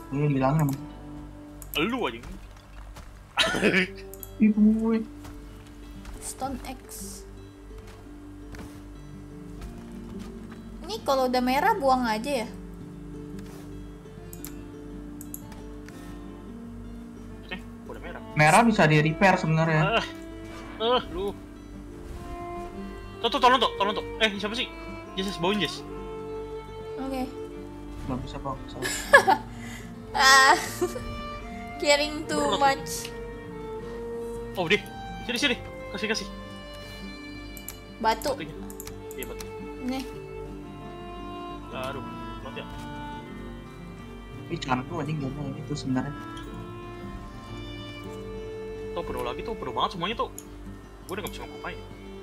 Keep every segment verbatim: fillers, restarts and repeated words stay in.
Ini bilangnya emang. Lu aja. Ibu. Stone X. Ini kalau udah merah buang aja ya? Eh, udah merah. Merah bisa di repair sebenarnya. Eh, eh, lu. Tuh, tuh, tolong tuh, tolong tuh. Eh, siapa sih? Jess, bawain Jess. Oke. Nggak bisa bawa ke sana. Ah, caring too much. Oh, deh. Sini, sini. Kasih, kasih. Batu. Batunya. Iya, batu. Nih. Aduh, kuat ya. Ini candu anjing gamenya itu sebenarnya. Tuh, pro lagi tuh, pro banget semuanya tuh. Gue udah gak bisa ngapain.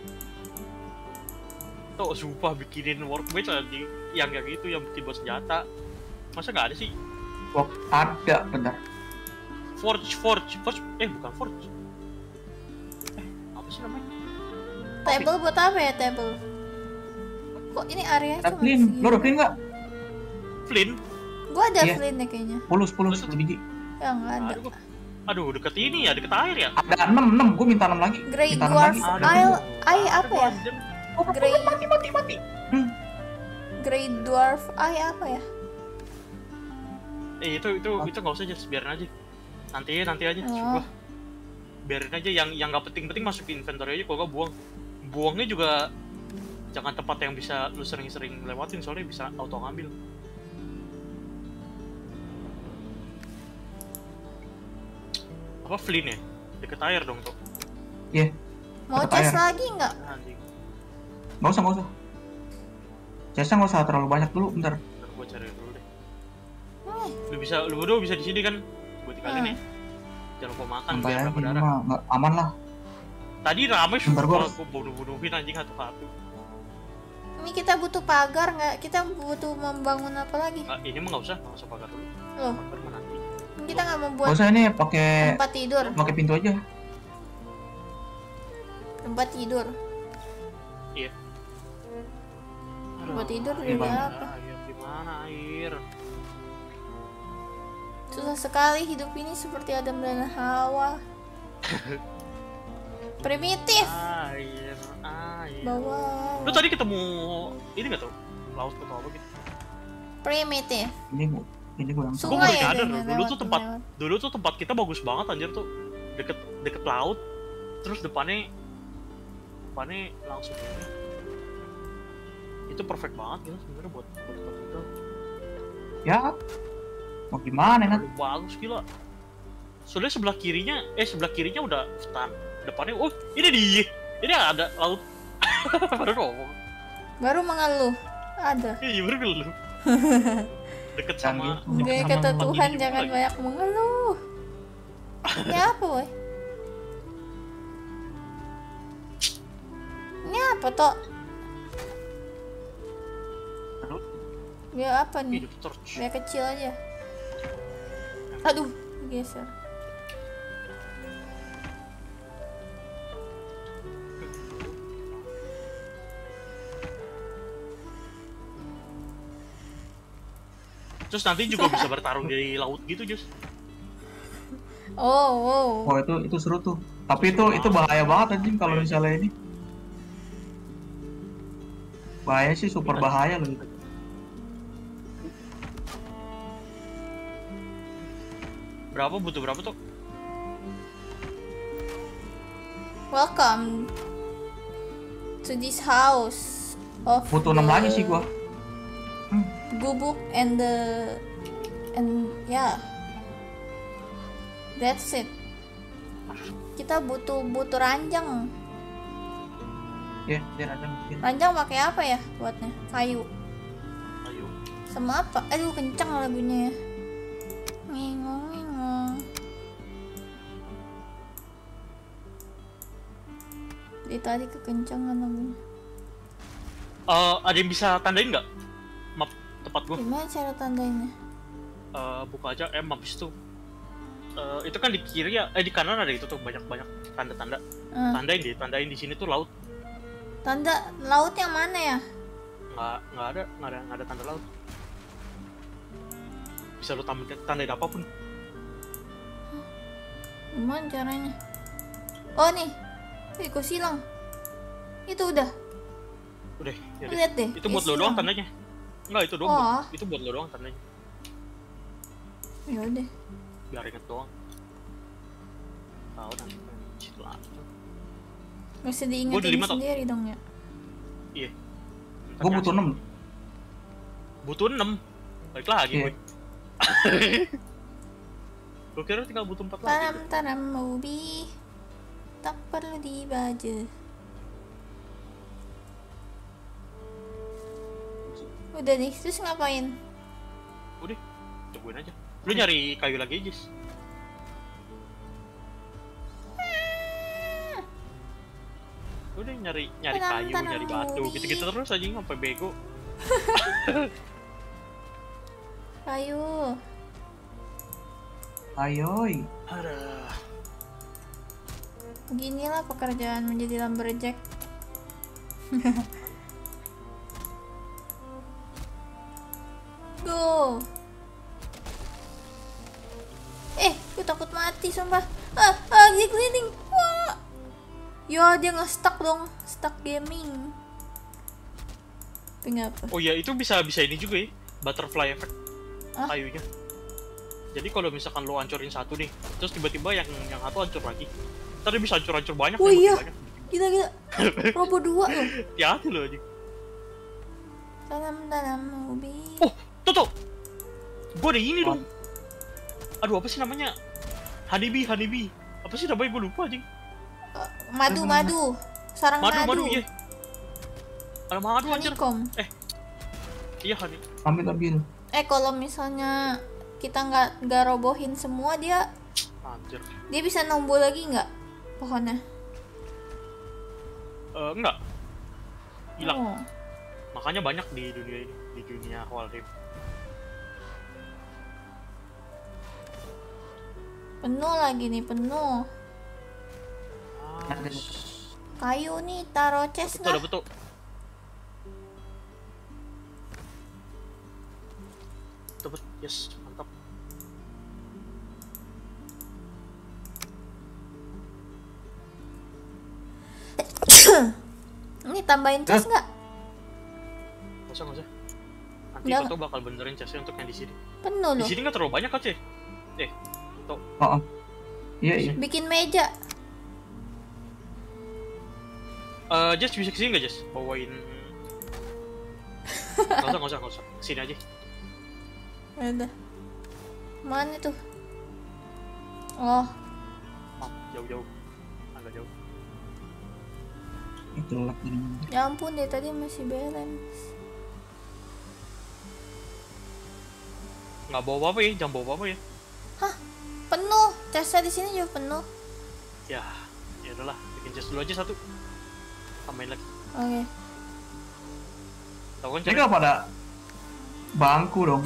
Tuh, sumpah bikinin workbench anjing. Yang kayak gitu, yang bikin buat senjata. Masa gak ada sih? Wah, ada benar. Forge, Forge, Forge. Eh, bukan Forge. Eh, apa sih namanya? Table buat apa ya table? Kok ini area Ada cuma clean. segini? Lo udah clean nggak? Flint? Gua ada Iya. flint ya kayaknya. Sepuluh, sepuluh, sepuluh biji. Ya nggak ada. Aduh, aduh, deket ini ya, deket air ya. Ada enam, enam. Gue minta enam lagi. Grey Minta enam dwarf lagi. Aduh. isle, eye Aduh, apa ya? anjir. Oh, Grey mati, mati, mati. Hmm. Grey dwarf eye apa ya? Eh, itu itu itu nggak usah, just biarin aja. Nanti nanti aja. Oh. Coba. Biarin aja yang yang nggak penting-penting masuk ke inventory aja. Kalau nggak buang, buangnya juga jangan tempat yang bisa lu sering-sering lewatin, soalnya bisa auto ngambil. Apa Flynn ya? Deket air dong tuh. Iya. Mau Deket chest air. lagi nggak? Anjing. Nggak usah, nggak usah. Chestnya nggak usah terlalu banyak dulu, bentar. Ntar gua cari dulu deh. Hmm. Lu bisa, lu berdua bisa di sini kan? Gua tinggalin Hmm. nih. Jangan lupa makan Santai biar aja, dapat ini darah. mah nggak aman lah. Tadi rame sih, Bentar, gua gua harus- gua bunuh-bunuhin anjing satu-satu. Ini kita butuh pagar nggak? Kita butuh membangun apa lagi? Nggak, ini mah nggak usah, nggak usah pagar dulu. Loh, Pagar mah nanti. kita nggak mau Nggak buat usah ini pakai tempat tidur. pakai pintu aja. Tempat tidur. Iya. Buat tidur Iya, juga Bang. apa? Air gimana air? Susah sekali hidup ini seperti Adam dan Hawa. Primitif. Air, air. Bawah. Lu tadi ketemu ini nggak tau? Laut atau apa gitu? Primitif. Ini gua, ini gua yang Gua Sungai baru ya, nyadar dengan loh, dulu lewat, tuh tempat lewat. dulu tuh tempat kita bagus banget anjir tuh. Deket deket laut. Terus depannya depannya langsung ini. Itu perfect banget gitu sebenarnya buat buat tempat tinggal. ya. Mau gimana kan? Terlalu bagus gila. Soalnya sebelah kirinya, eh sebelah kirinya udah hutan. Depannya, oh ini dia, ini ada laut. Baru ngomong. Baru mengeluh. Ada. Iya baru dulu. Deket Jangan sama. gitu. deket Gue sama kata tempat Tuhan ini jangan juga. banyak mengeluh. Ini apa, woy? Ini apa, Tok? Aduh. Dia apa nih? Hidup torch. Dia kecil aja. Aduh, geser. Terus nanti juga bisa bertarung di laut gitu, Jus. Oh, wow. Oh itu itu seru tuh. Tapi itu itu bahaya banget anjing kalau misalnya ini. Bahaya sih, super bahaya loh itu. Berapa butuh berapa tuh? Welcome to this house of Butuh enam the lagi sih gua. Hmm. Gubuk and the and ya, yeah. That's it. Kita butuh butuh ranjang. Ya, dia ada mungkin. Ranjang pakai apa ya buatnya? Kayu. Ayo. Sama apa? Aduh, kencang lagunya ya. Ngingong ngingong. Dari tadi kekencangan lagunya. Eh, ada yang bisa tandain nggak map tempat gua? Gimana cara tandainnya? Eh, buka aja eh map itu. Eh, itu kan di kiri ya, eh di kanan ada itu tuh banyak-banyak tanda-tanda. Eh, Tandain deh, tandain di sini tuh laut. tanda laut yang mana ya? Nggak nggak ada, nggak ada nggak ada tanda laut. bisa lu tambahin tandain apapun. Gimana caranya? Oh nih, wih kok silang. Itu udah. Udah, ya deh. Lihat deh. Itu buat eh, lo doang silang. tandanya. Enggak, itu doang. Oh. buat- Itu buat lo doang tandanya. Ya udah. Biar inget doang. Tahu nanti cheat lah. Gak usah Gua udah diingetin lima tau. sendiri dong ya. Iya. Gue butuh enam. Butuh enam. Balik lagi Iya. gue. Gue kira tinggal butuh empat lagi. Tanam-tanam ubi, tak perlu dibaca. Udah nih, terus ngapain? Udah, cobain aja. Lu nyari kayu lagi aja. Jis. Udah nyari nyari Tanam, kayu, tanam nyari batu, ubi. gitu-gitu terus aja sampai bego. Kayu. Ayoy. Aduh. Beginilah pekerjaan menjadi lumberjack. Go. Eh, gue takut mati sumpah. Ah, ah, dia cleaning. Wah. Ya, dia nge-stuck dong. Stuck gaming. Tapi nggak apa. Oh ya, itu bisa bisa ini juga ya, butterfly effect Ah? kayunya. Jadi kalau misalkan lo hancurin satu nih, terus tiba-tiba yang yang satu hancur lagi. Ntar dia bisa hancur-hancur banyak. Oh nih, makin iya. banyak. Gila, gila. Robo dua loh. Hati-hati lo aja. Tanam-tanam ubi. Oh, tuh tuh. Gue ada ini dong. Aduh, apa sih namanya? Honeybee, honeybee. Apa sih namanya? Gue lupa anjing. Eh, madu, madu. Sarang Madu, madu. madu, iya. Ada madu anjir. Honeycomb. Iya, honey. Ambil ambil. Eh, kalau misalnya kita nggak nggak robohin semua, dia Anjir. dia bisa numbuh lagi nggak pohonnya? Eh, enggak. Hilang. Oh. Makanya banyak di dunia ini, di dunia Wild Rift. Penuh lagi nih, penuh. Ah, Ada. Kayu nih, taruh chest betul, nggak? betul. Betul, betul. Yes, mantap. Ini tambahin chest nggak? Nggak usah, nggak usah. Nanti Nggak. Toto bakal benerin chestnya untuk yang di sini. Penuh Di loh. sini nggak terlalu banyak kok, Ceh. Eh, Oh, oh. Iya iya. Bikin meja. eh Jess bisa kesini nggak, Jess? Bawain. Nggak usah, nggak usah, nggak usah. Kesini aja. Udah. Mana tuh? Oh, Oh, jauh-jauh. Agak jauh. Itu lag ini. ya ampun deh, tadi masih balance. Nggak bawa apa-apa ya, jangan bawa apa-apa ya. Hah? Penuh. Chestnya di sini juga penuh. Ya, ya udahlah, bikin chest dulu aja satu. Tambahin lagi. Oke. Tahu kan Ini cara? nggak pada bangku dong.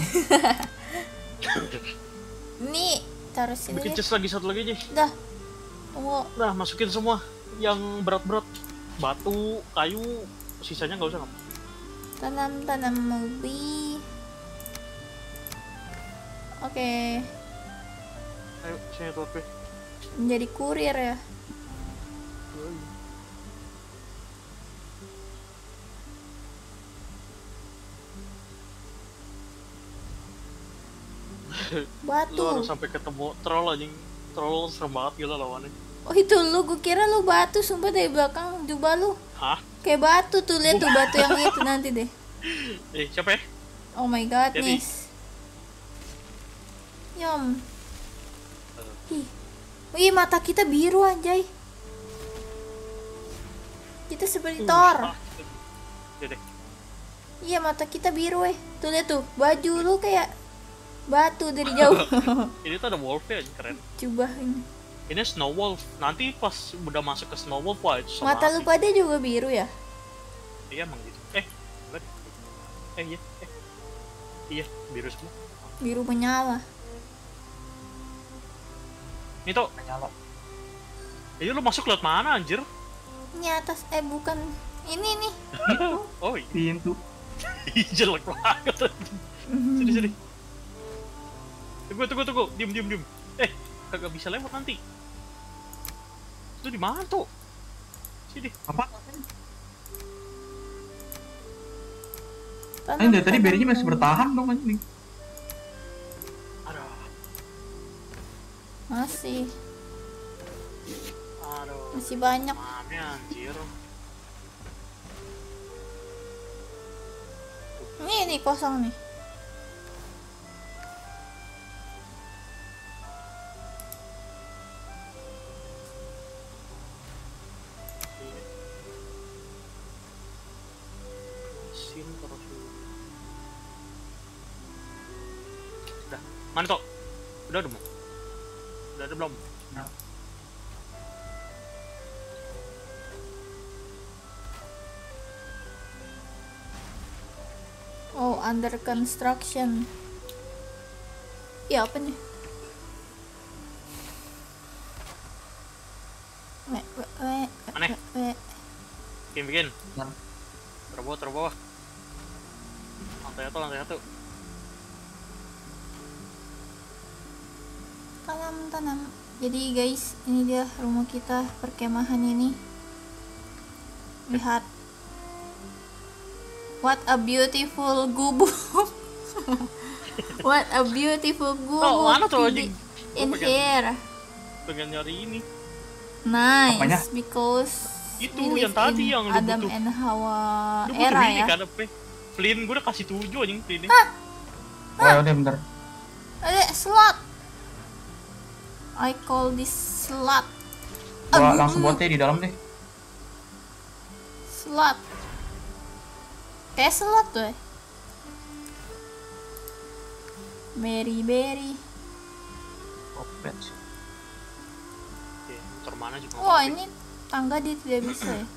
Nih, taruh sini. Bikin deh. chest lagi satu lagi aja. Dah. Tunggu. Nah, masukin semua yang berat-berat. Batu, kayu, sisanya nggak usah. Nggak. Tanam-tanam ubi. Oke. Ayo, sini tuh P. Menjadi kurir ya. Batu. Lu harus sampai ketemu troll anjing. Troll serem banget gila lawannya. Oh itu lu, gue kira lu batu, sumpah dari belakang jubah lu. Hah? Kayak batu tuh, lihat tuh batu yang itu nanti deh. Eh, siapa ya? Oh my god, Jadi. nis. Yom. Ih. Wih, mata kita biru anjay. Kita seperti Thor. Ah, ya deh. Iya, mata kita biru eh. Tuh lihat tuh, baju lu kayak batu dari jauh. Ini tuh ada wolf ya, keren. Jubah ini. Ini snow wolf. Nanti pas udah masuk ke snow wolf, wah itu sama Mata lu api. pada juga biru ya? Iya emang gitu. Eh, enggak deh. Eh iya, eh. Iya, biru semua. Biru menyala. Ini tuh, Nyala. iya lu masuk lewat mana anjir? Ini atas, eh bukan. Ini nih. Itu Oh iya, pintu. jelek banget. Sini sini. Tunggu, tunggu, tunggu. Diem, diem, diem. Eh, kagak bisa lewat nanti. Itu di mana tuh? Sini. Apa? Tanam, Ini dari tadi tanam berinya masih dulu. bertahan dong anjing. Aduh. Masih, Aduh. masih banyak. Mana anjir. Ini nih kosong nih. Mesin terus. Udah. Mana tuh? Udah ada belum? Udah ada belum? Oh, under construction. Ya apa nih? We, we, we, Mana? we, we. Bikin, bikin. Nah. Terbawah, terbawah. Lantai satu, lantai satu. Tanam, tanam. Jadi guys, ini dia rumah kita, perkemahan ini. Lihat. What a beautiful gubuk. What a beautiful gubuk. Oh, mana tuh, in anjing? the- In Gua pengen- here. Pengen nyari ini. Nice, Apanya? because Itu we yang live tadi in yang lu Adam butuh. and Hawa Lu butuh era ini ya. kan apa? Flynn gue udah kasih tujuh anjing Flynn ini. Oh ya udah bentar. Ada slot. I call this slot. Gua Aduh, langsung buat deh di dalam deh. slot. Kayak slot tuh. eh. Berry berry. Oh, patch. Oke, muter mana juga. Wah, ini tangga dia tidak bisa ya.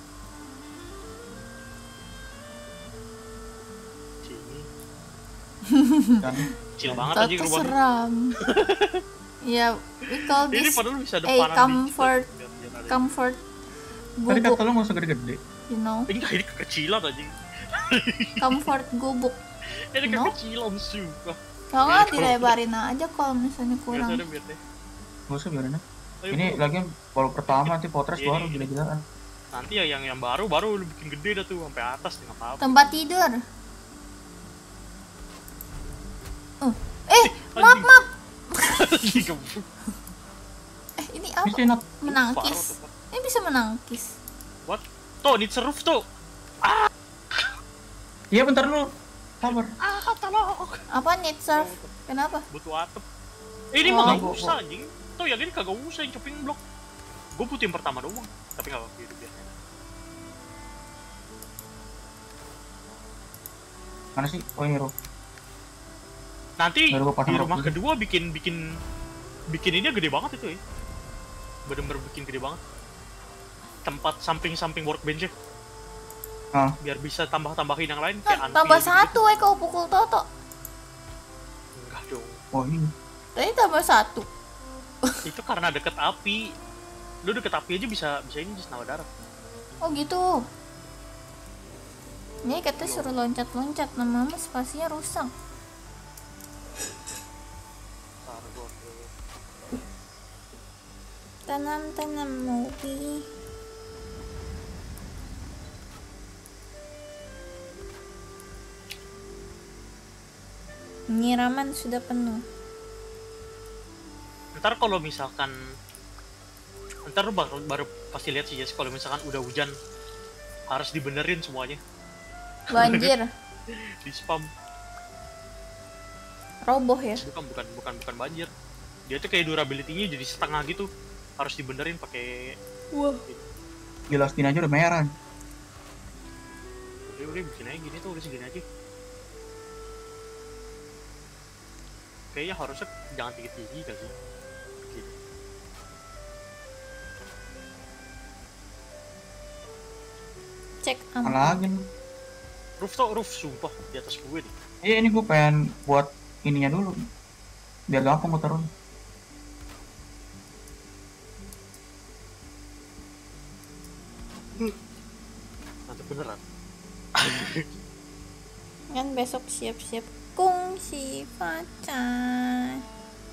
Sini. Kan. Kecil banget Toto anjing rumahnya. seram. Ya, we call Ini this padahal bisa a depanan comfort dikit, biar- biar ada- comfort Tadi gubuk, kata lu nggak usah gede-gede. you know. Enggak, ini kekecilan anjing. Comfort gubuk. Ini No? kekecilan sumpah. Kalau Iya, nggak kalau- dilebarin aja kalau misalnya Biar kurang. ada biar deh. Nggak usah biarin aja. Ayo, Ini bro. lagi baru pertama nanti potres Iya, baru iya. gila-gilaan. Nanti ya yang yang baru baru lu bikin gede dah tuh sampai atas nggak apa-apa. Tempat tidur. Uh, eh, maaf anjing. maaf. Anjing, gebuk. Eh, ini apa? Bisa enak. Parah Menangkis. tuh. Ini bisa menangkis. What? Tuh, need seruf tuh. Iya bentar dulu. Sabar. Ah, tolong. Apa need serve? Kenapa? Butuh atap. Eh, ini Oh. mah nggak usah anjing. Tuh yang ini kagak usah yang chopping block. Gue butuh yang pertama doang. Tapi nggak apa-apa gitu biasanya. Mana sih? Oh ini Rob. Nanti Baru gua pasang di rumah rok dulu. kedua bikin bikin bikin ini gede banget itu ya. Bener-bener bikin gede banget. Tempat samping-samping workbench ya. Ah. Biar bisa tambah-tambahin yang lain Nah, kayak anti tambah gitu. satu eh kau pukul Toto. Enggak dong. Oh ini. Tadi tambah satu. Itu karena deket api. Lu deket api aja bisa bisa ini just nawa darah. Oh gitu. Ini katanya suruh loncat-loncat, nama-nama spasinya rusak. Ntar gua Tanam-tanam mobi. Penyiraman sudah penuh. ntar kalau misalkan ntar lu baru, baru pasti lihat sih Jess kalau misalkan udah hujan harus dibenerin semuanya Banjir, di spam. roboh ya. Bukan bukan bukan bukan banjir, dia tuh kayak durability-nya jadi setengah gitu, harus dibenerin pakai. Wah. Gila skin aja udah merah. Udah udah bikin aja gini tuh udah segini aja. Kayaknya harusnya jangan tinggi-tinggi kali sih. Gitu. Cek Mana aman. lagi nih? Roof tuh roof sumpah di atas gue nih. Iya ini gue pengen buat ininya dulu. Biar gampang gue taruh. Nanti beneran. Kan besok siap-siap kungsi pacar.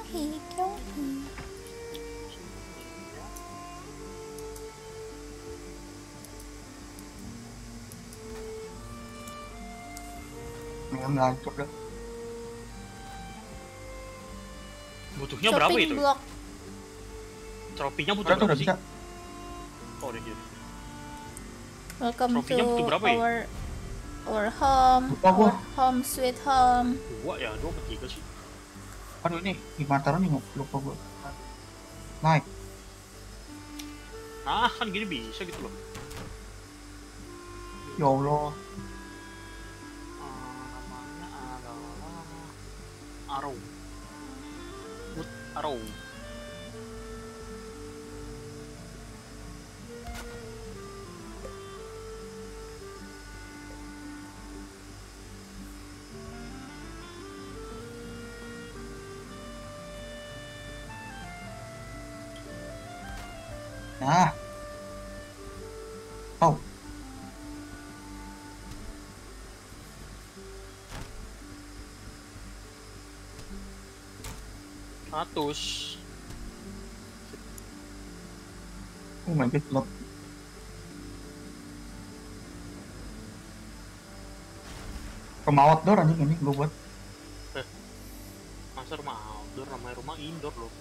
Kyonghi, Kyonghi. Nggak ngancur dah. Butuhnya berapa Shopping itu? block. Tropinya butuh Udah tuh berapa udah sih? bisa. Oh, udah jadi. Welcome Trofinya butuh to berapa ya? our our home. Lupa gua. Our home sweet home. Dua ya, dua atau tiga sih? Aduh ini gimana taruh nih lupa gue. Naik. Nah, kan gini bisa gitu loh. Ya Allah. Ah, namanya adalah Arrow. Wood Arrow. Nah. Oh. Ratus. Oh my god, lot. Rumah outdoor anjing ini gue buat. Masa rumah outdoor, namanya rumah indoor loh.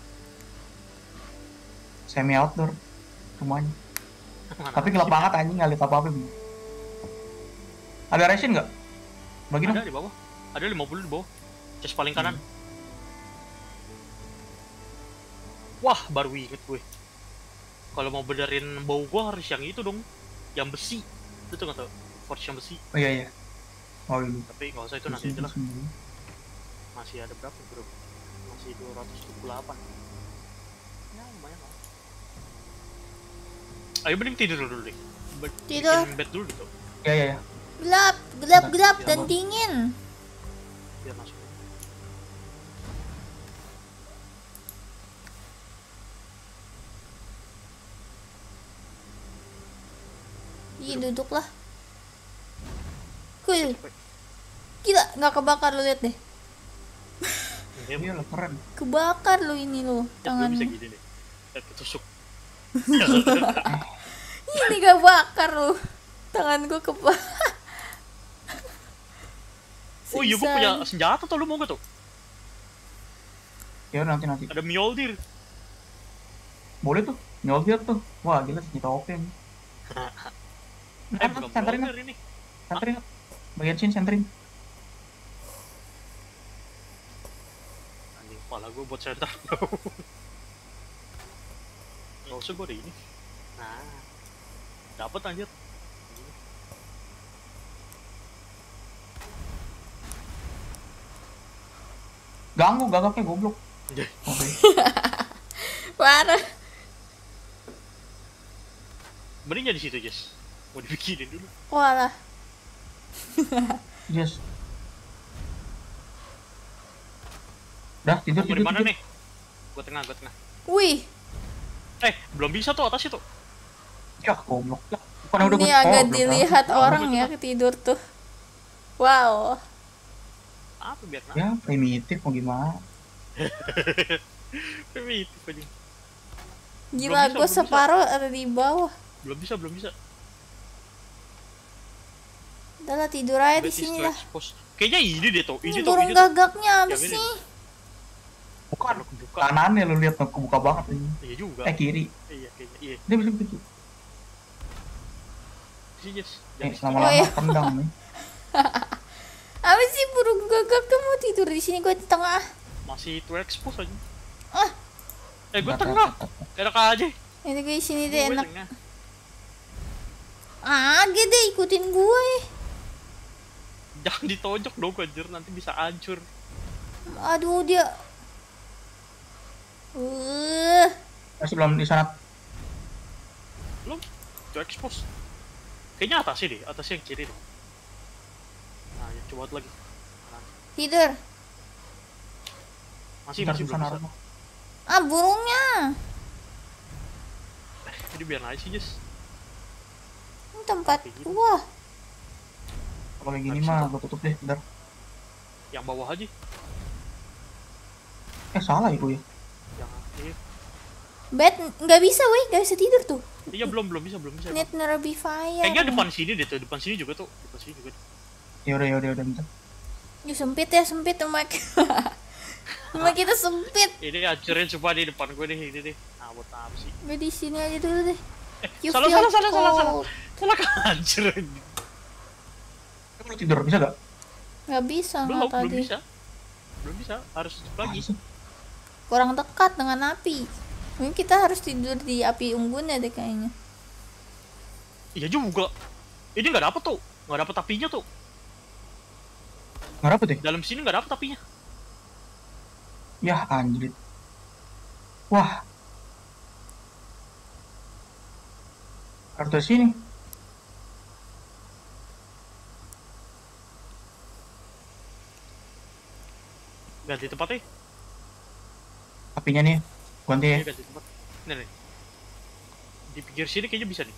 Semi outdoor rumahnya. Mana Tapi gelap sih? banget anjing, nggak lihat apa-apa. Bang. Ada resin nggak? Bagi dong. Ada di bawah. Ada lima puluh di bawah. Chest paling kanan. Hmm. Wah, baru inget gue. Kalau mau benerin bau gue harus yang itu dong. Yang besi. Itu tuh nggak tau. Forge yang besi. Oh iya iya. Oh iya. Tapi nggak usah itu nanti aja lah. Masih ada berapa bro? Masih dua ratus tujuh puluh delapan. Ya lumayan lah. Ayo mending tidur dulu deh. Be- Tidur. Bikin bed dulu gitu. Iya iya iya. Gelap, gelap, Nah, gelap ya, dan Bang. dingin. Biar masuk. Ih, duduklah. Kuy, gila, nggak kebakar lo, lihat deh. Ya, Iya lah keren. Kebakar lo ini lo, ya, gue bisa tangan. gini deh. Ya, ketusuk. Ini gak bakar lo. Tangan gue kebakar. Oh iya, gue punya senjata tuh, lu mau gak tuh? Ya udah, nanti nanti. Ada Mjolnir. Boleh tuh. Nyoldir tuh. Wah gila senjata O P nih. Eh, Eh, bukan senterin Mjolnir ini. senterin. Bagian sini senterin. Anjing, kepala gue buat center. Gak usah gue ada ini. Nah, dapet anjir. Ganggu gagaknya goblok. Anjay. Oke. Parah. Mending jadi situ, Jess. Mau dibikinin dulu. Walah. Yes. Dah tidur Mau tidur. di mana tidur. nih? Gue tengah, gue tengah. Wih, Eh, belum bisa tuh atas itu. Ya goblok. Ya, bukan udah ini gua- agak oh, belum dilihat tahu. orang Belum ya tahu. tidur tuh. Wow, Apa biar tahu. Ya primitif mau gimana? primitif aja. gila bisa, gue belum bisa. separuh ada di bawah. Belum bisa, belum bisa. Udah lah tidur aja di Bed is sini to lah. expose. Kayaknya ini deh tuh, ini Ini tuh, burung ini tuh. gagaknya apa Yang ini. sih? Bukan. Kalau kebuka. Kanannya lu lihat tuh kebuka banget ini. Iya juga. Eh kiri. Iya, kayaknya. Iya. Dia bisa begitu. Sih, Jess. Eh Jangan di lama-lama Oh, iya. tendang nih. Apa sih burung gagak kamu tidur di sini, gue di tengah. masih to expose aja. Ah. Eh, gue Nggak, tengah. nggak, nggak. Enak aja. Ini gue di sini deh Gue enak. tengah. Ah, gede ikutin gue. Jangan ditonjok dong, anjir. Nanti bisa hancur. Aduh dia. Uh, Masih belum di sana. Belum. To expose. Kayaknya atasnya deh. Atasnya yang kiri deh. Nah, ya, coba lagi. Nah, tidur. masih, Ntar masih susah belum bisa. naruhnya. Ah, burungnya. Jadi biar aja sih, Jess. Ini tempat Kayak gitu. wah. Kalau kayak gini Nggak bisa mah tuh. gua tutup deh, bentar. Yang bawah aja. Eh salah ya gue ya. Jangan. Iya, Bed nggak bisa weh, nggak bisa tidur tuh. iya belum belum bisa belum bisa. Need nearby fire. Kayaknya depan sini deh tuh, depan sini juga tuh, depan sini juga. Tuh. Ya udah ya udah udah bentar. Ya sempit ya sempit rumah. Rumah kita sempit. Ini hancurin coba di depan gue deh ini deh. Nah, buat apa sih? Gue di sini aja dulu deh. Eh, You salah, feel salah, salah, salah, salah, cold. salah kan hancurin. Eh, lu tidur bisa gak? Nggak bisa Belum, nggak belum tadi. bisa. Belum bisa, harus tutup lagi. Kurang dekat dengan api. Mungkin kita harus tidur di api unggunnya deh kayaknya. Iya juga. Ini nggak dapet tuh, nggak dapet apinya tuh. Nggak dapet ya? Dalam sini nggak dapet apinya. Ya anjir. Wah. Harus dari sini. Ganti tempatnya. Apinya nih. Ganti ya. Iya, ganti tempat. Nih, nih. Di pinggir sini kayaknya bisa nih.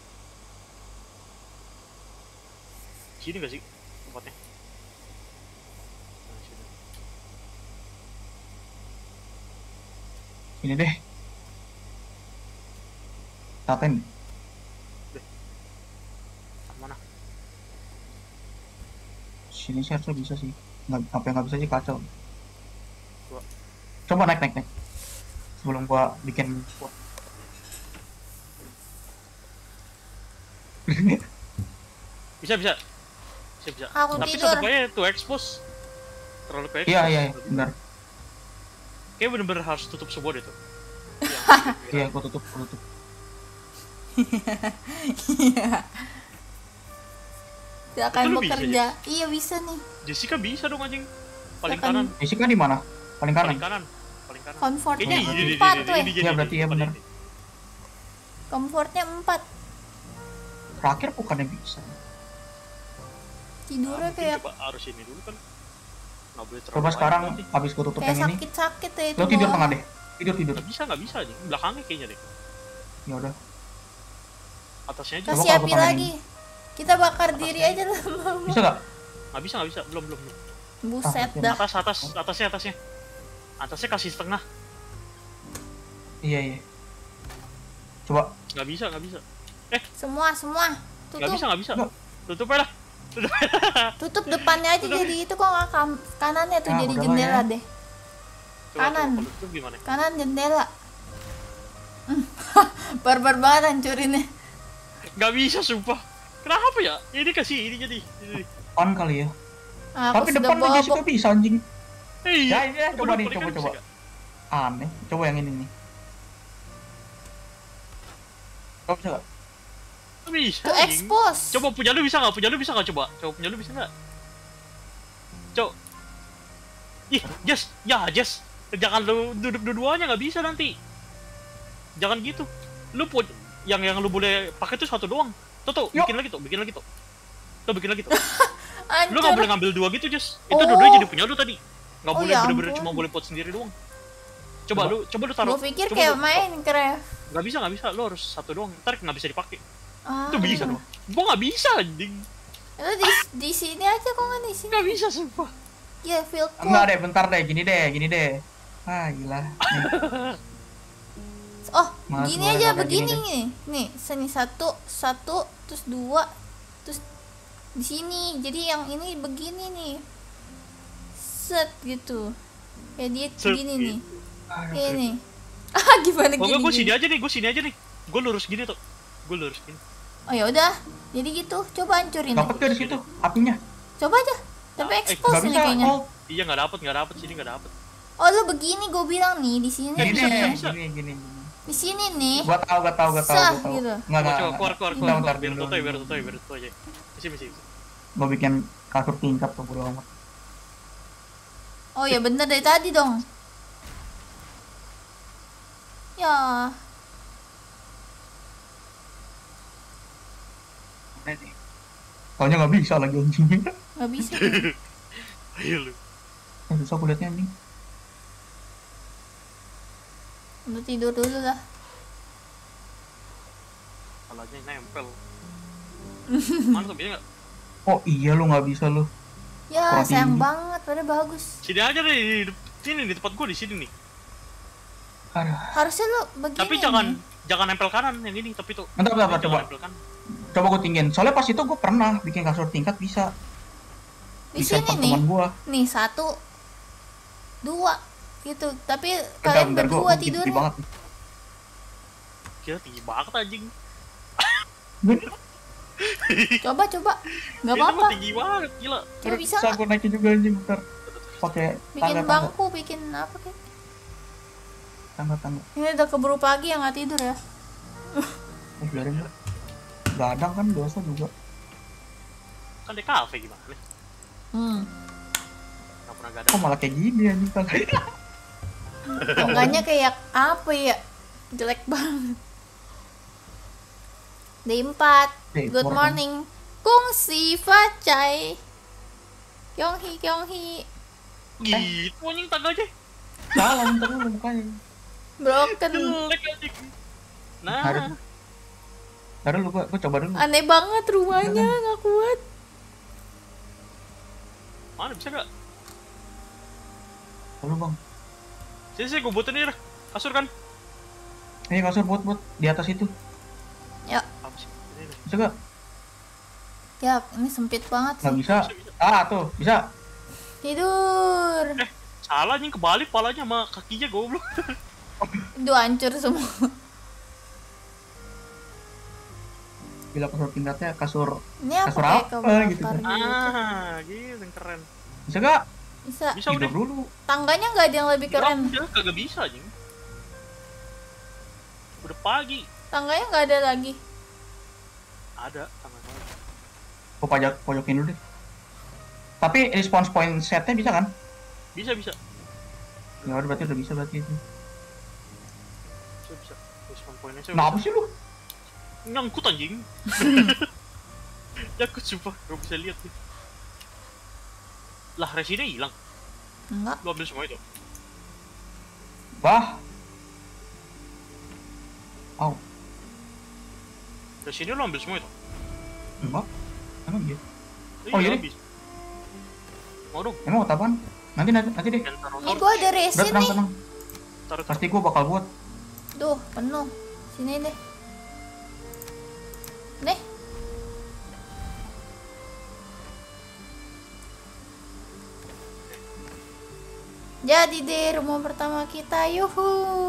Sini nggak sih tempatnya? Nah, sini. Ini deh. Taten. Mana? Sini sih harusnya bisa sih. Nggak, apa yang nggak bisa sih kacau. Coba. Coba naik naik naik. Sebelum gua bikin. Bisa, bisa. Bisa, bisa. Aku Tapi tidur. tetap aja tuh expose. Terlalu ke expose. Iya iya iya, benar. Kayak bener-bener harus tutup semua deh tuh. Iya gua tutup gua tutup. Tidak akan Itu lu bisa, bekerja. Iya bisa nih. Jessica bisa dong anjing. Paling Silakan. kanan. Jessica di mana? Paling kanan. Paling kanan. Paling kanan. Comfortnya Kayaknya ini, ini, empat ini, tuh ini, ya. ini, Iya, ini, berarti ini, ya, ini, bener. ini. Comfortnya empat. Terakhir bukannya bisa. Tidurnya Mungkin kayak coba harus ini dulu kan. Nggak boleh terlalu Coba banyak sekarang nanti. habis gua tutup kayak yang ini. sakit-sakit ya itu. Lo tidur bawah. tengah deh. Tidur tidur. Nggak bisa, nggak bisa nih. Belakangnya kayaknya deh. Ya udah. Atasnya aja. Kita Coba kalau siapin aku tangan lagi. Kita bakar diri aja lah. Bisa gak? Nggak bisa, nggak bisa. Belum, belum, belum. Buset Ah, dah. Atas, atas, atasnya, atasnya. Atasnya kasih setengah. Iya iya. Coba. Nggak bisa, nggak bisa. Semua semua. Nggak Tutup. bisa, nggak bisa. Nggak. Tutup aja lah. Tutup aja lah. Tutup depannya aja Udah. jadi itu kok nggak kam- kanannya tuh Ah, jadi udahlah jendela ya. deh. Coba, Kanan. coba, kalau tutup gimana? Kanan jendela. Hmm, barbar banget hancurinnya. Nggak bisa, sumpah. Kenapa ya? Ini kasih, ini jadi. Ini. On kali ya. Ah, aku Tapi sudah depan bawa Jessica bisa anjing. Eh, Ya, iya. ini ya, coba nih, coba coba. Aneh. Coba yang ini nih. Coba bisa gak? Nggak bisa. to anjing. expose. Coba punya lu bisa nggak? Punya lu bisa nggak coba? Coba punya lu bisa nggak? Coba. Ih, Jess, ya Jess, jangan lu duduk dua-duanya, nggak bisa nanti. Jangan gitu. Lu pun yang yang lu boleh pakai tuh satu doang. Tuh tuh, Yuk. bikin lagi tuh, bikin lagi tuh. Tuh bikin lagi tuh. Hancur. Lu nggak boleh ngambil dua gitu, Jess. Itu Oh. dua-duanya jadi punya lu tadi. Nggak Oh, boleh ya bener-bener ampun. cuma boleh pot sendiri doang. Coba, Coba. lu, coba lu taruh. Gue pikir coba kayak lu- Minecraft. Nggak bisa, nggak bisa. Lu harus satu doang. Ntar nggak bisa dipakai. Ah. Itu bisa dong. Gua nggak bisa anjing. Itu di di sini aja kok nggak di sini. Nggak bisa sumpah. Ya feel cool. Enggak deh, bentar deh, gini deh, gini deh. Ah, gila. Nih. Oh, Mas, gini boleh aja pakai begini gini nih. Nih, sini satu, satu, terus dua, terus di sini. Jadi yang ini begini nih. Set gitu. Ya dia Set gini gitu. nih. Ah, Ini. Ah, gimana Oh gini? gue sini gini? aja nih, gue sini aja nih. Gue lurus gini tuh. Gue lurus gini. Oh ya udah. Jadi gitu. Coba hancurin. Dapat gak di situ apinya? Coba aja. Tapi Ah, eh, expose Gak ini bisa. kayaknya. Oh, Iya nggak dapet, nggak dapet sini nggak dapet. Oh, lu begini gue bilang nih di sini. gini bisa, deh, nih. bisa. gini, gini, gini. Di sini nih. Gua tahu, gua tahu, gua tahu, Sah, gua tahu. gitu. Enggak, Coba enggak. coba keluar keluar Bentar, keluar. bentar, Biar dulu, tutup biar dulu. tutup biar tutup aja. Misi misi. Gua bikin kasur tingkat tuh bodo amat. Oh ya bener dari tadi dong. Ya. Aneh nih. Taunya nggak bisa lagi anjing. Gak bisa. Ayo lu. Eh, susah kulihatnya anjing. Udah tidur dulu lah. Palanya nempel. Mana tuh bisa nggak? Oh iya lu nggak bisa lu. Ya Kurang sayang tinggi. banget. Padahal bagus. Sini aja deh. di dep- Sini di tempat gua di sini nih. Aduh. Harusnya lu begini. Tapi jangan jangan nempel kanan yang ini tapi tuh. Bentar, bentar, bentar, Jangan coba. nempel kanan. Coba gue tinggiin. Soalnya pas itu gue pernah bikin kasur tingkat bisa. Di Bisa sini nih. teman gue. Nih satu, dua, gitu. Tapi Bentar, kalian bentar, gua- berdua gua tinggi tidurnya. banget. Gila tinggi banget anjing. Coba coba, nggak Itu mah apa-apa. tinggi banget gila. Coba bisa Bisa nggak? gue naikin juga anjing bentar. Pakai Bikin tangga-tangga. bangku, bikin apa kayak? Tangga-tangga. Ini udah keburu pagi yang nggak tidur ya. Eh, biarin lah. Gadang kan biasa juga. Kan di kafe gimana nih? Hmm. Nggak pernah gak Kok ada. malah kayak gini anjing tangga. Tangganya kayak apa ya? Jelek banget. Day empat. Day Good four, morning. Kung si fa chai. Kyonghi Kyonghi. Gitu anjing tangganya. Salah bentar dulu mukanya. Broken. Jelek anjing. Nah, Harus. Ntar dulu gua, gua coba dulu. Aneh banget rumahnya, nggak kuat. mana bisa gak? Dulu bang. Sini sini gue buatin nih Ra. Kasur kan? Ini kasur buat buat di atas itu. Ya, Apa sih? Ini, ini. Bisa gak? ya ini sempit banget Gak sih. bisa. Bisa, bisa. Ah tuh bisa. Tidur. Eh, salah anjing kebalik palanya sama kakinya goblok. Itu hancur semua. Bila kasur tingkatnya kasur. Ini aku Kasur kayak apa kebakar gitu kan? gitu. Ah, gitu yang keren. Bisa gak? Bisa. Bisa Tidur udah. dulu. Tangganya nggak ada yang lebih keren. Udah, kagak bisa anjing. Udah pagi. Tangganya nggak ada lagi. Ada tangan lagi. Gua pojok pojokin dulu deh. Tapi response point setnya bisa kan? Bisa bisa. Ya udah berarti udah bisa berarti itu. Bisa bisa. Respawn point-nya sih. Kenapa sih lu? Nyangkut anjing. Nyangkut sumpah, gak bisa lihat nih. Lah resinnya hilang. Enggak. Lu ambil semua itu. Wah. Au. Resinnya lu ambil semua itu. Enggak. Emang iya? Eh, Oh, iya nih. habis. Mau dong. Emang apaan? Nanti nanti nanti deh. Yang taruh Ini taruh gua ada Udah resin tenang nih. tenang. taruh. Pasti gua bakal buat. Duh, penuh. Sini deh. Nih. Jadi deh rumah pertama kita, yuhu.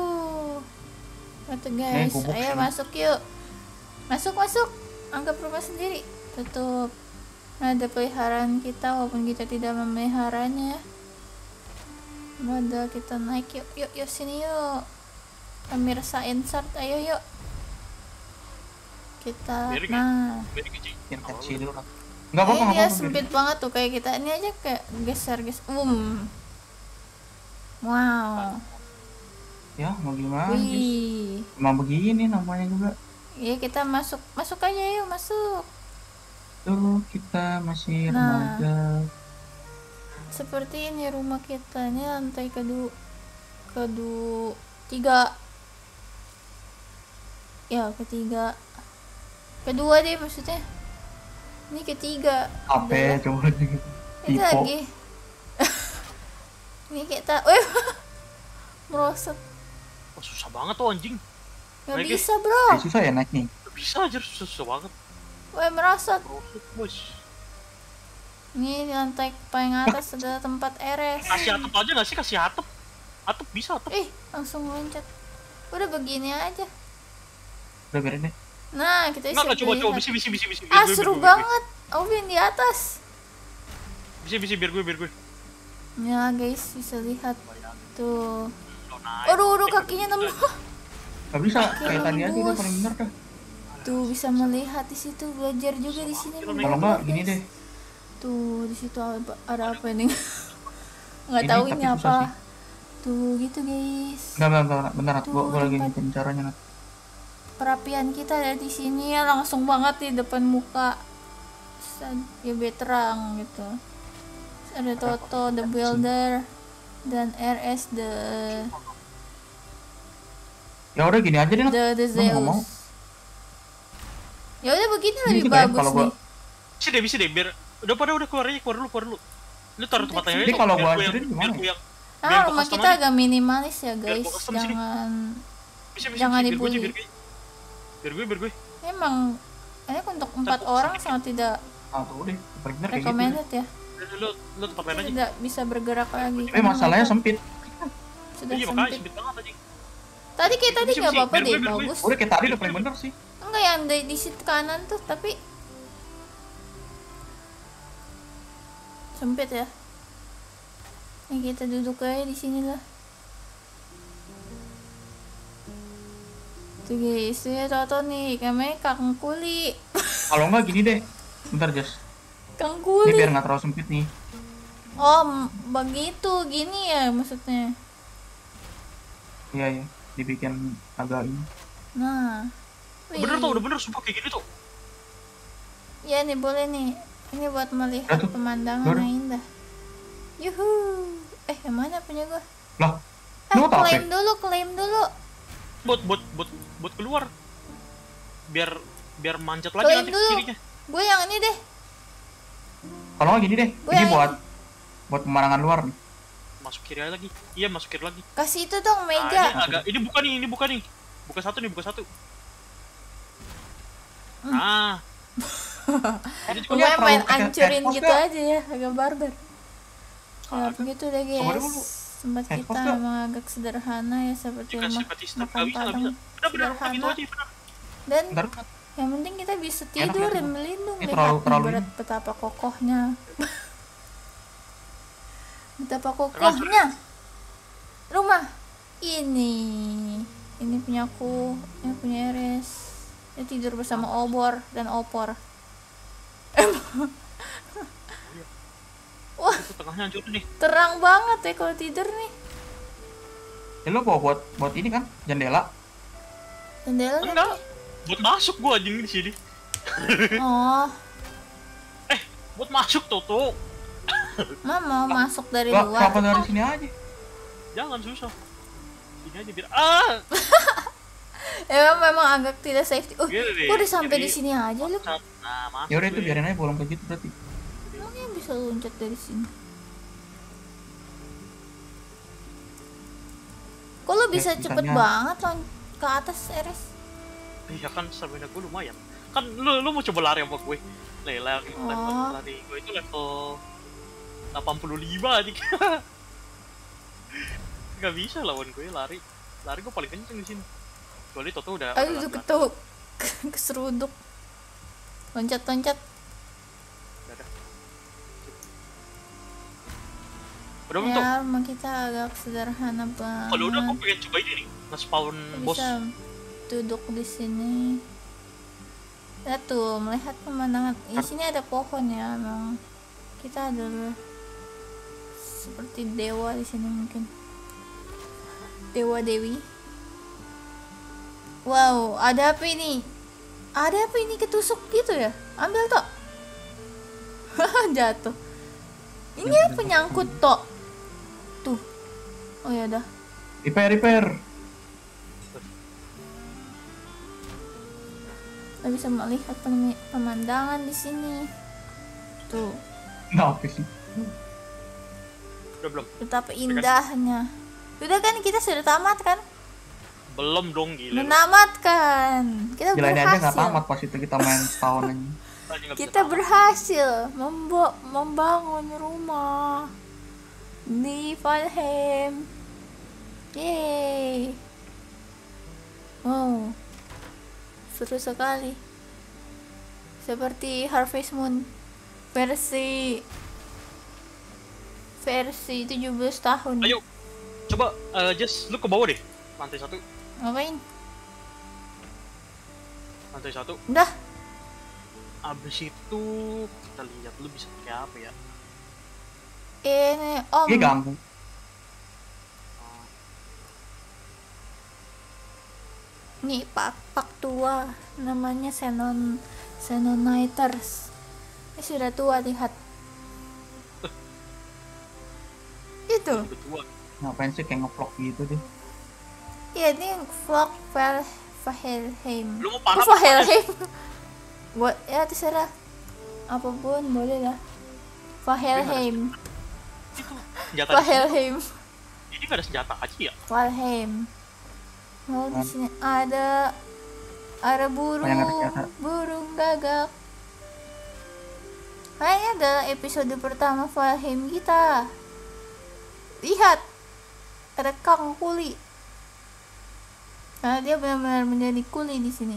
Tuh guys, gubuk ayo sini. masuk yuk. Masuk masuk. Anggap rumah sendiri. Tutup. Nah, ada peliharaan kita walaupun kita tidak memeliharanya. Ada kita naik yuk, yuk, yuk sini yuk. Pemirsa insert, ayo yuk. Kita, Miring ya? nah, Ini kecil. Yang Awal kecil lu. dulu. Enggak apa-apa, ini enggak dia apa-apa. sempit banget tuh kayak kita ini aja kayak geser geser. Um, wow, Ya, mau gimana? Jis? wih, Emang begini namanya juga. ya kita masuk masuk aja yuk masuk. Dulu kita masih Nah. remaja. Seperti ini rumah kita, ini lantai kedua, kedua, tiga, ya ketiga, kedua deh maksudnya. Ini ketiga. Apa Udah. coba gitu. Ini Tipo. lagi. Ini kita, wih, merosot. Wah, susah banget tuh anjing. Nggak Naik, bisa bro. Eh, susah ya naik nih. Gak bisa aja susah, susah banget. Wih, merosot. Prosot, bos. Ini di lantai paling atas adalah tempat R S. Kasih atap aja gak sih? Kasih atap. Atap bisa atap. Ih, langsung loncat. Udah begini aja. Udah biarin deh. Nah, kita Enggak, enggak, bisa coba, coba, lihat. bisi, bisi, bisi, bisi. Ah, Biar gue, seru biar gue, biar gue. banget. Aku yang di atas. Bisi, bisi, biar gue, biar gue. Ya, guys, bisa lihat tuh. Lo naik. Aduh, aduh, kakinya nemu. Gak bisa, kayak tadi aja udah nembus. paling bener dah. Tuh bisa melihat di situ, belajar juga di sini. Kalau Kalau enggak gini deh. Tuh, di situ ada, ada apa ini? Nggak Ini tahu tapi ini susah apa. sih. Tuh, gitu guys. Enggak, bentar, bentar, bentar, Nat. Gua, Tuh, gua lagi tempat- ngitung caranya, Nat. Perapian kita ada di sini ya, langsung banget di depan muka. Terus ada- ya biar terang gitu. Terus ada Toto the Builder dan R S the Ya udah gini aja deh, Nat. the the Gua nggak mau. Zeus. Ya udah begini Ini lebih gitu ya, bagus kalau gua- nih. Bisa deh, bisa deh. Biar udah pada udah keluar aja, keluar dulu, keluar dulu. Lu taruh tempat lain Ini aja. kalau biar gua gue yang- hancurin gimana biar gue ya? yang- Ah, Biar gua rumah custom kita aja. agak minimalis ya Biar guys, gua custom sini. jangan Bisa, bisa, Jangan bisa. Biar gue aja, dibully. biar gue. Biar gue, biar gue. emang ini untuk empat gua orang sedikit. sangat tidak Ah tuh deh, bener kayak gitu. recommended ya. Lu, lu, lu tempat lain aja. Tidak bisa bergerak lagi. Eh karena masalahnya mereka sempit. sudah Iya, makanya sempit. sempit banget aja. Tadi kayak tadi Bisa, nggak bisa. apa-apa Biar deh, gue, biar gue. bagus. Udah kayak tadi udah paling bener sih. Enggak yang di, di seat kanan tuh, tapi sempit ya. Nih kita duduk aja di sini lah. Tuh guys, tuh ya Toto nih, kayaknya Kang Kuli. Kalau enggak gini deh. Bentar Jas. Kang Ini Kuli. biar nggak terlalu sempit nih. Oh, m- begitu, gini ya maksudnya. Iya ya, dibikin agak ini. Nah. Bener Wih. tuh, udah bener sumpah kayak gini tuh. Ya nih boleh nih. Ini buat melihat Udah tuh. pemandangan Udah. yang indah. Yuhu. Eh, yang mana punya gua? Lah, Eh, lu tahu klaim apa? dulu, klaim dulu. Buat, buat, buat, buat keluar. Biar, biar manjat lagi Klaim nanti ke dulu. kirinya. Gue yang ini deh. Kalau nggak gini deh. Gua Ini yang buat buat pemandangan luar nih. Masuk kiri aja lagi. Iya, masuk kiri lagi. Kasih itu dong Nah, meja. ini agak, ini buka nih, ini buka nih. Buka satu nih, buka satu. Hmm. Nah. Ini juga Gue Iya, main terlalu- ancurin headphones gitu nggak? aja ya, agak barbar. Ya Ah, begitu deh Coba guys. dulu. Tempat kita Headphones nggak? memang agak sederhana ya, seperti dikasih rumah Batista, makan nggak bisa, nggak Padang. bisa. Bener, bener, Sederhana. gitu aja, bener. Dan Bentar. yang penting kita bisa Enak tidur ya, dan tuh. melindung. Ini Lihat terlalu- nih, terlalu berat ini. betapa kokohnya. Betapa kokohnya rumah ini. Ini punya aku, ini punya Eres. Dia tidur bersama obor dan opor. Wah, Itu tengahnya hancur nih. terang banget ya kalau tidur nih. Ya lo bawa buat buat ini kan jendela. Jendelanya. Enggak. Buat masuk gua anjing di sini. Oh, Buat masuk tuh tuh. Mama mau masuk dari Lah, luar. kenapa dari sini aja? Jangan susah. Ini aja biar ah. Emang memang agak tidak safety. Uh, Gini deh, kok udah sampai jadi- di sini aja lu? Nah, masuk. Ya udah itu deh. biarin aja bolong kayak gitu berarti. Emangnya bisa loncat dari sini? Kok lu bisa Ya, cepet bisanya- banget lon ke atas, Eres? Iya kan stamina gue lumayan. Kan lu lu mau coba lari sama gue. Nih, lari, Oh. level lari gue itu level delapan puluh lima aja. Gak bisa lawan gue lari. Lari gue paling kenceng di sini. Kecuali Toto udah Aduh, udah ketuk. Keseruduk. Loncat-loncat. Udah, udah. Udah bentuk. Ya, rumah kita agak sederhana banget. Kalau udah gue pengen coba ini nih, nge-spawn bos. Bisa duduk di sini. Lihat tuh, melihat pemandangan. Di sini ada pohon ya, emang kita adalah seperti dewa di sini mungkin. Dewa Dewi. Wow, ada apa ini? Ada apa ini ketusuk gitu ya? Ambil tok. Jatuh. Ini apa nyangkut tok? Tuh. Oh ya udah. Repair repair. Kita bisa melihat pem- pemandangan di sini. Tuh, Kenapa sih? Udah belum? betapa indahnya. Sudah kan kita sudah tamat kan? Belum dong gila. lu. Menamatkan. Kita Gila ini aja nggak berhasil. tamat pas itu kita main setahun aja. Tadi nggak bisa Kita tamat. berhasil membo- membangun rumah di Valheim. Yeay. Wow. Seru sekali. Seperti Harvest Moon versi versi tujuh belas tahun. Ayo, coba eh, Jess, lu ke bawah deh. Lantai satu, Ngapain? lantai satu. Udah. Abis itu kita lihat lu bisa pakai apa ya? Ini Om. Iya ganggu. Ah, Nih pak pak tua namanya Xenon Xenoniters. Ini sudah tua lihat. Itu. udah tua. Ngapain sih kayak ngevlog gitu deh. Iya ini vlog Val Valheim. Lu mau Oh, parah apa? Valheim. Buat ya terserah. Apapun boleh lah. Valheim. Senjata di sini. Valheim. Ini nggak ada senjata aja ya? Valheim. Oh, di sini ada ada burung, Banyak senjata. burung gagak. Kayaknya adalah episode pertama Valheim kita. Lihat, ada Kang Kuli. Karena dia benar-benar menjadi kuli di sini.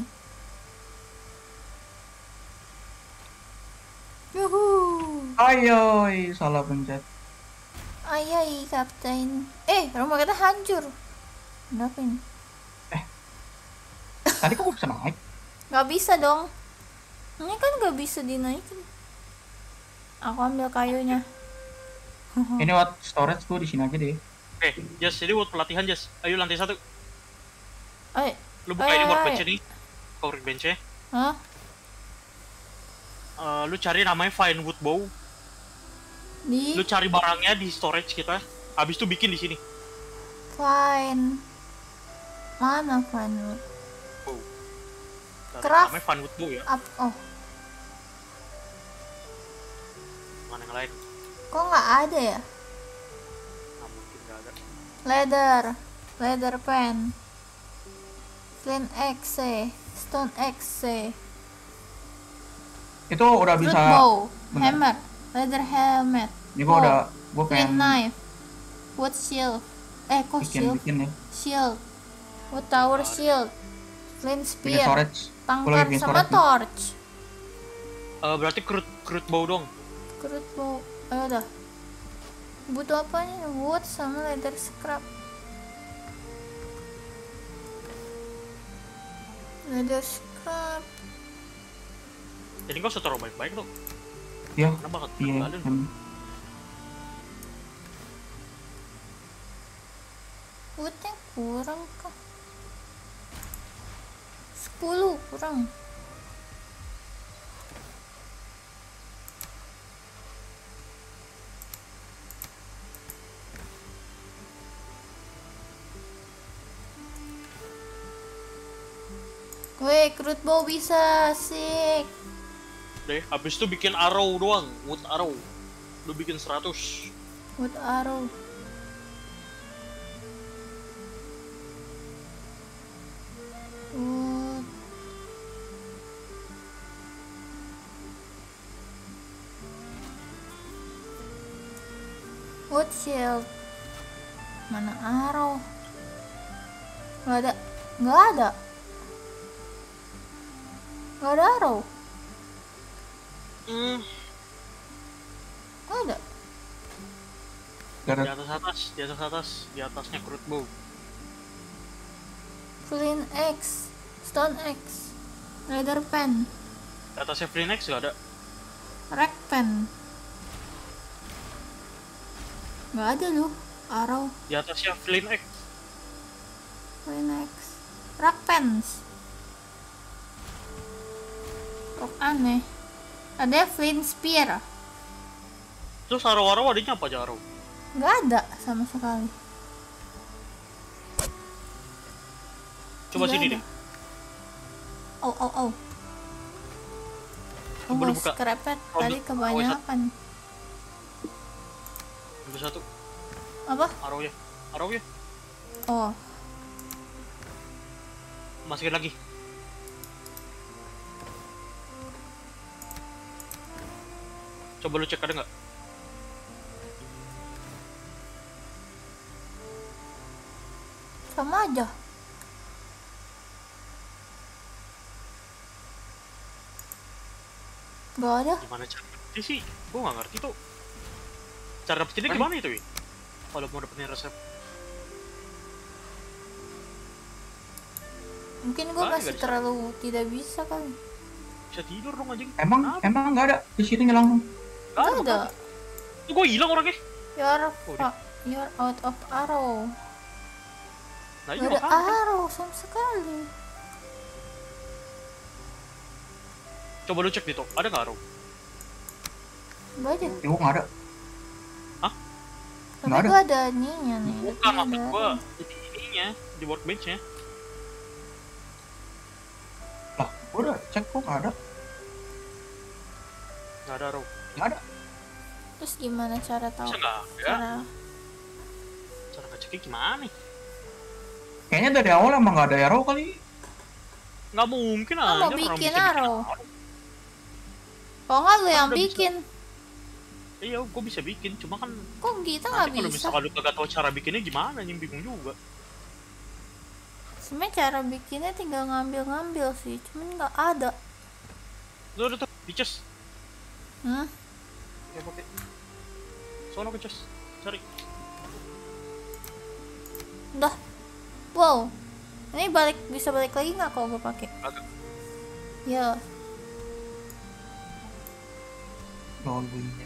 Yuhu. Ayo, salah pencet. Ayai, Kapten. Eh, rumah kita hancur. Kenapa ini? Tadi kok gue bisa naik? Gak bisa dong. Ini kan gak bisa dinaikin. Aku ambil kayunya. Ini buat storage gue di sini aja deh. Oke, Jas, jadi buat pelatihan Jas. Ayo lantai satu. Eh, Lu buka Ay, ini ay, workbench ay. ini. Workbench-nya. hah? Eh, lu cari namanya Fine Wood Bow. Di Lu cari barangnya di storage kita. Habis itu bikin di sini. fine. Mana fine? Bow. Cari Craft. namanya Fine Wood Bow ya. Up, oh, Mana yang lain? kok nggak ada ya? Nah, mungkin nggak ada. Leather, leather pen, flint axe, stone axe, Itu udah root bisa. bow, bener. hammer, leather helmet, Ini gue udah, gue flint pengen knife, wood shield, eh kok shield, bikin-bikin nih. shield, wood tower shield, flint Bikin spear, storage. Gua lagi tangkar bikin sama storage nih. torch, Eh, berarti crude crude bow dong. root bow, ayo dah. Butuh apa nih? Wood sama leather scrap. Leather scrap. Jadi nggak usah taruh baik-baik tuh. Iya. Karena bakal Iya. ketinggalan. hmm. Woodnya kurang kah? Sepuluh kurang. Weh, crude bow bisa, asik. Deh, habis itu bikin arrow doang, wood arrow. Lu bikin seratus. Wood arrow. Wood. Wood shield. Mana arrow? Gak ada. Gak ada. Gak ada arrow. Hmm, Gak ada. Gak di ada. atas atas, di atas atas, di atasnya crude bow. Flint axe, stone axe, leather pen, Di atasnya flint axe nggak ada. rack pen. Gak ada loh, arrow, Di atasnya flint axe. flint axe, rack pens. Kok aneh. Ada flint spear. Terus arrow-arrow adanya apa aja arrow? Gak ada sama sekali. Coba Nggak sini ada. deh. Oh, oh, oh. Coba lu Oh, buka. scrapet Oh, tadi lu- kebanyakan. Ambil satu, Apa? arrow-nya. Arrow-nya. Oh, Masukin lagi. Coba lu cek ada nggak? sama aja. Gak ada. Gimana cara dapetin sih? Gua nggak ngerti tuh. Cara dapetinnya gimana itu, Wi? Kalau mau dapetin resep. Mungkin gue Nggak ada, masih nggak bisa. terlalu tidak bisa kali. Bisa tidur dong anjing. Emang, Kenapa? emang nggak ada di situnya langsung. Nggak Gak ada. Tuh gua hilang orangnya. You're, Oh, fa- you're out of arrow. Nah, Gak iya ada makanya. arrow sama sekali. Coba lu cek di top. Ada nggak arrow? Gak ada. Ya, gue nggak ada. Tapi Nggak ada. gue ada ininya nih. Bukan, Ada. maksud gua di ininya, di workbench-nya. Lah, gue udah cek kok nggak ada. Nggak ada arrow. Nggak ada. Terus gimana cara tahu? Bisa nggak ada? Cara Cara ngecek kocaknya gimana nih? Kayaknya dari awal emang nggak ada arrow kali. Nggak mungkin Lo aja mau orang bikin bisa arrow? Kok nggak lu yang udah bisa. bikin? Iya, gue bisa bikin, cuma kan Kok kita nggak nanti kalau bisa? misalkan lu kagak tahu cara bikinnya gimana, yang bingung juga. Sebenarnya cara bikinnya tinggal ngambil-ngambil sih, cuman nggak ada. Lu udah tuh, dicas. Hmm? Ya pakai. Sono ke cas, cari. Udah. Wow. Ini balik bisa balik lagi nggak kalau gue pakai? Agak. Ya. Lol bunyinya.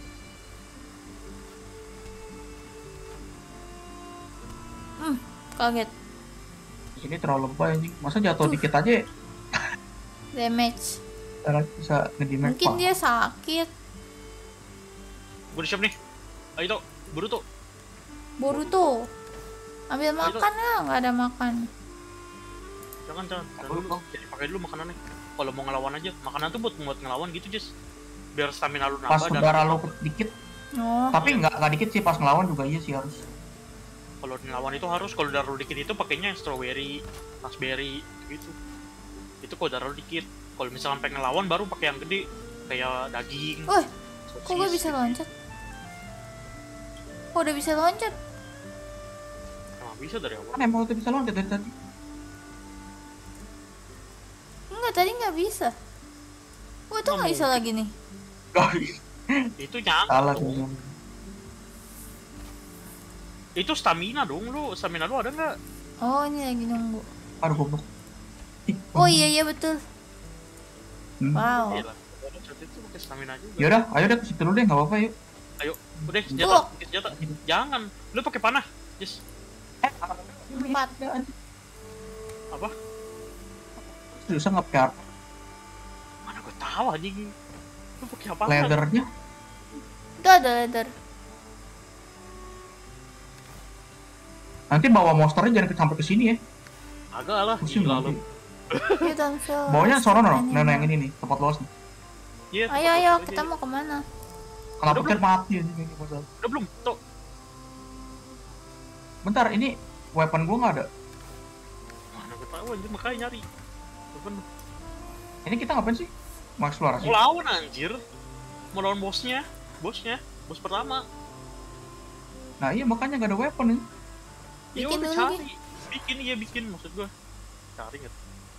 Hmm. Kaget. Ini terlalu lebay anjing. Masa jatuh Tuh. dikit aja Damage. cara bisa ngedimek. Mungkin dia sakit. Gue udah siap nih. Ayo tuh, buru tuh. Boruto. Ambil makan lah, nggak ada makan. Jangan, jangan. Jangan Dulu, dulu. Bang. Jadi pakai dulu makanannya. Kalau mau ngelawan aja, makanan tuh buat buat ngelawan gitu, Jess. Biar stamina lu Pas nambah. udara lo dikit, Oh. tapi nggak nggak dikit sih pas ngelawan juga iya sih harus. Kalau ngelawan itu harus, kalau darah lu dikit itu pakainya strawberry, raspberry gitu. Itu kalau darah lu dikit. Kalau misalkan pengen ngelawan baru pakai yang gede, kayak daging. Woi, sosis, kok gue bisa gitu. loncat? Kok udah bisa loncat? Emang bisa dari awal. Kan emang udah bisa loncat dari tadi. Enggak, tadi nggak bisa. Wah, itu Nggak nggak bisa lagi nih. Itu nyangkut Salah dong. tuh. Itu stamina dong lu. Stamina lu ada nggak? Oh, ini lagi nunggu. Aduh goblok. Ih, Oh iya iya betul. hmm. Wow. Iya lah. Kalau shot itu pakai stamina juga. Yaudah, ayo deh ke situ dulu deh, nggak apa-apa yuk. Ayo, udah senjata, Tuh. pakai senjata. Jangan. Lu pakai panah. Yes. Eh, Empat. Apa? Susah nggak pakai armor. Mana gue tahu anjing. Lu pakai apa? Leathernya. Itu ada leather. Nanti bawa monsternya jangan ke- sampai ke sini ya. Agak lah. Pusing Gila nanti. lu. You don't feel Bawanya lost sono no, anymore. nah, nah yang ini nih, tempat luas nih. Iya. Ayo tempat ayo lu kita aja. mau kemana? Kenapa Udah pikir mati aja kayak gitu. Udah belum? Tuh. Bentar, ini weapon gua nggak ada. Mana gue tahu anjir, makanya nyari. Bukan. Ini kita ngapain sih? Mau eksplorasi? Mau lawan anjir. Mau lawan bosnya. Bosnya. Bos pertama. Nah iya makanya nggak ada weapon ini. Ya Bikin udah dulu, cari. Bikin, iya bikin maksud gue. Cari nggak?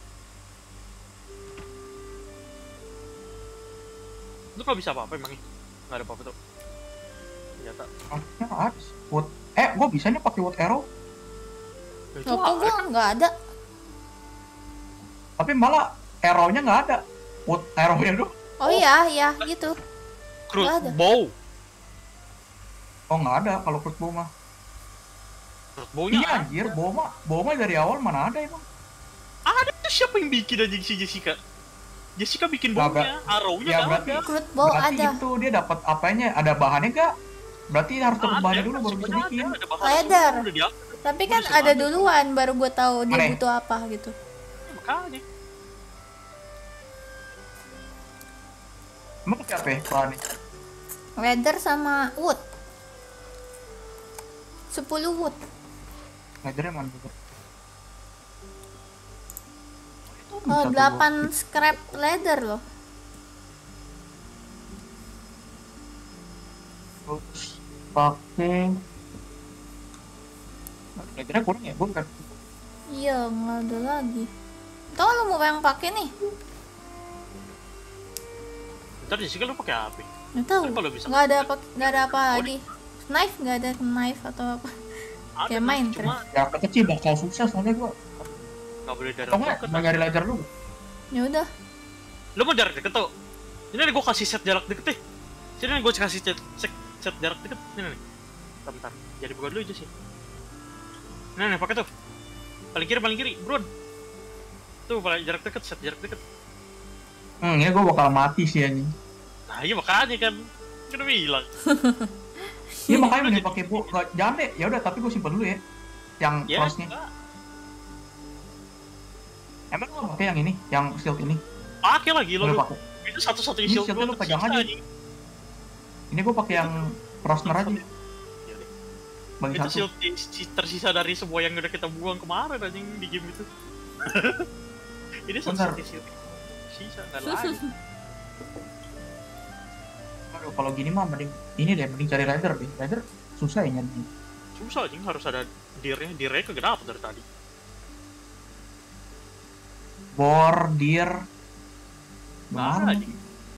Lu gak bisa apa-apa emangnya? Nggak ada apa-apa tuh. Ternyata. Harusnya ada sih. Wood. Eh, gua bisa nih pakai wood arrow. Ya, itu Loh, kok gue ada. nggak ada? Tapi malah arrow-nya nggak ada. Wood arrow-nya tuh. Oh iya iya gitu. Crude nggak ada. bow. Oh nggak ada kalau fruit bow mah. Crude bow-nya Iya ada. anjir, bow mah, bow mah dari awal mana ada emang? Ada tuh, siapa yang bikin aja si Jessica? Jessica bikin Nggak, bow-nya, arrow-nya ya nggak berarti, ada. Crude bow berarti ada. itu dia dapat apanya? Ada bahannya nggak? Berarti harus dapat Ada, bahannya dulu baru bisa semuanya bikin. ada, ada bahan Leather. semua, udah diambil. Tapi Gua kan bisa ada banget. duluan baru gue tahu dia Mana? butuh apa gitu. Ya, makanya. Emang pakai apa ya bahannya? Leather sama wood. sepuluh wood. Leathernya mana juga? Oh, delapan scrap leather loh. Terus pakai leathernya kurang ya, bukan? Iya, nggak ada lagi. Tahu lu mau yang pakai nih? Ntar Jessica lu pakai apa? Nggak tahu. Ntar kalau bisa Nggak ada apa, nggak ada apa Oh, lagi. Knife nggak ada knife atau apa? Ada, Kayak main, cuma Ya kecil bakal susah soalnya gua. nggak boleh darah Atau nggak deket. mau nyari leather dulu? Ya udah. Lu mau jarak deket tuh? Ini nih gue kasih set jarak deket deh. Sini nih gue kasih set, set, set jarak deket. Ini nih. Bentar, bentar. Jadi buka dulu aja sih. Nah, nih pakai tuh. Paling kiri, paling kiri, bro. Tuh, paling jarak deket, set jarak deket. Hmm, ini gua bakal mati sih anjing. Nah, iya makanya kan. Kan udah bilang. Iya makanya mending pakai bow. Nggak, jangan deh. Ya udah, tapi gua simpen dulu ya. Yang Ya, crossnya. enggak. Emang lo pakai yang ini, yang shield ini? Pakai lagi lo. Udah lu. pakai. Itu satu-satunya Ini shield shieldnya gua lu pegang tersisa, aja. anjing. Ini gua pakai yang Frostner aja. Iya deh. bagi Itu satu. shield yang si- tersisa dari semua yang udah kita buang kemarin anjing di game itu. Ini Bentar. satu shield sisa nggak lagi. Aduh, kalau gini mah mending ini deh, mending cari rider deh. Rider susah ya nyari. Susah anjing, harus ada deer-nya. Deer-nya kagak dapet dari tadi. Bor, deer, Mana mana? anjing?